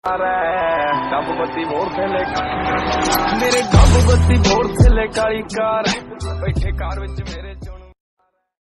dub बत्ती मोड़ से ले मेरे डब बत्ती मोड़ से ले काली कार बैठे कार विच मेरे